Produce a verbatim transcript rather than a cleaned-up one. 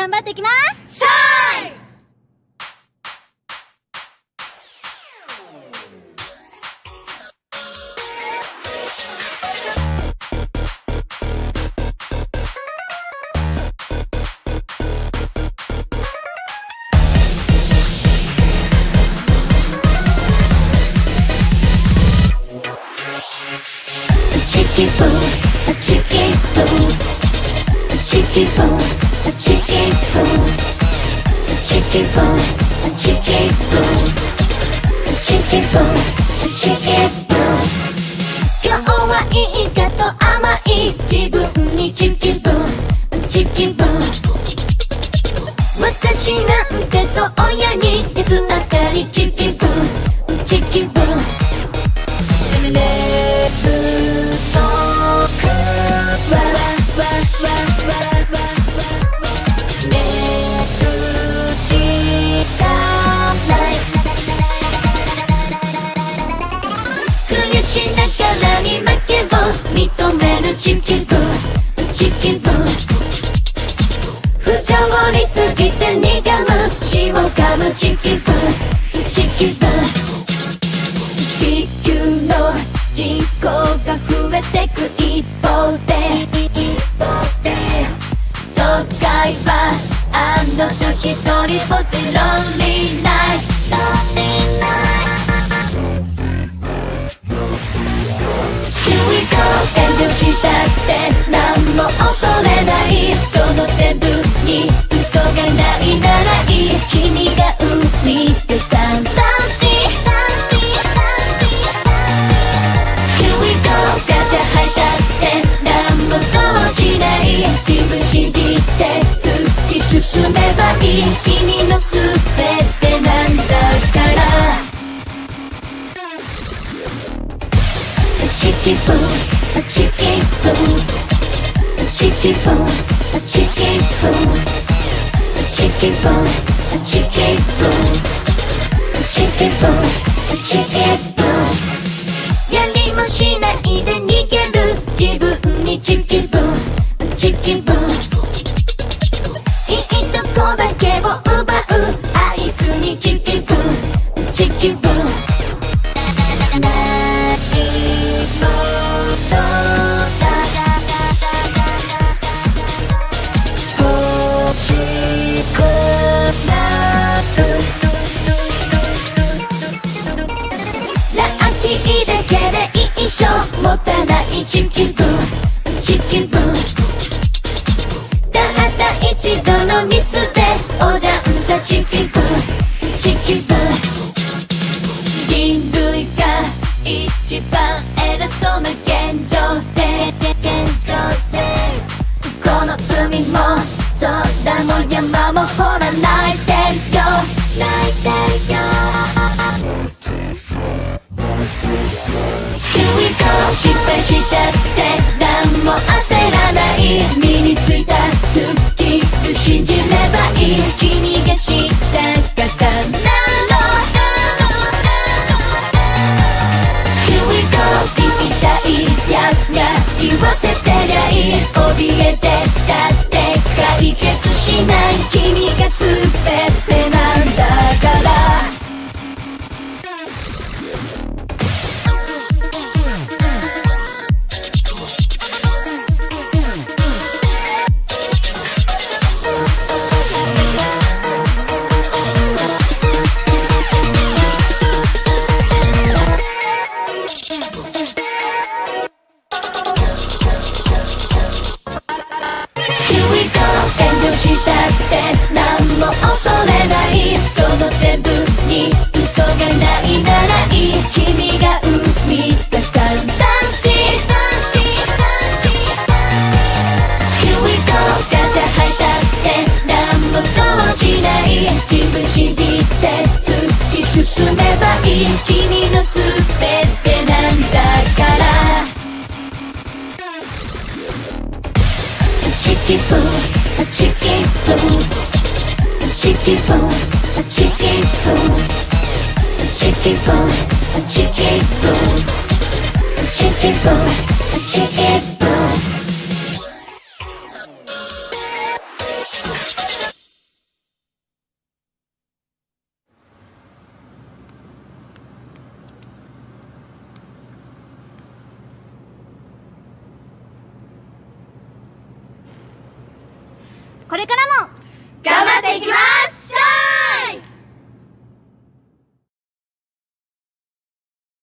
頑張ってきます。 シャイ Chicky boo, a chicky boo, a chicky boo, a chicky boo, a chicky boo, a chicky boo, a chicky boo, a chicky boo. 今日はいいかと甘い自分にチキブー、チキブー。私なんてと親にいつ当たりチキブー、チキブー。寝不足わらわわわわ寝る時間ない悔しながらに負けを認めるチキブー、チキブー。不条理すぎて苦む血を噛むチキブー、チキブー。地球の人口が増えてく一方で一方で都会はあの女一人ぼっちロンリーナイト、ロンリーナイト。 Here we go 遠慮したって何も恐れない、その全部に嘘がないならいい、君が生み出したんだしじゃじゃ吐いたって何も動じない、自分信じて突き進めばいい、君の全てなんだから。チキブー、チキブー、チキブー、チキブー、チキブー、チキブー、チキブー、チキブー。やりもしないで逃げる自分にチキブー、チキブー。いいとこだけを奪うあいつにチキブー、チキブー。何もと欲しくなるだけで一生持たないチキブー、チキブー。たった一度のミスでおじゃんさチキブー、チキブー。人類が一番偉そうな現状で現状でこの海も空も山もほら泣いてるよ、泣いてるよ。Here we go 失敗したって何も焦らない、身についたスキル信じればいい、君が知った方なの。 Here we go 言いたいやつが言わせてりゃいい、怯えてだって解決しない、君が全てなんだから。したって何も恐れない、その全部に嘘がないならいい、君が生み出したんだし Here we go じゃじゃ吐いたって何も動じない、自分信じて突き進めばいい、君の全てなんだから。チキブーA chicky boo, a chicky boo, a chicky boo, a chicky boo, a chicky boo, a chicky boo, a chicky boo. これからも頑張っていきます。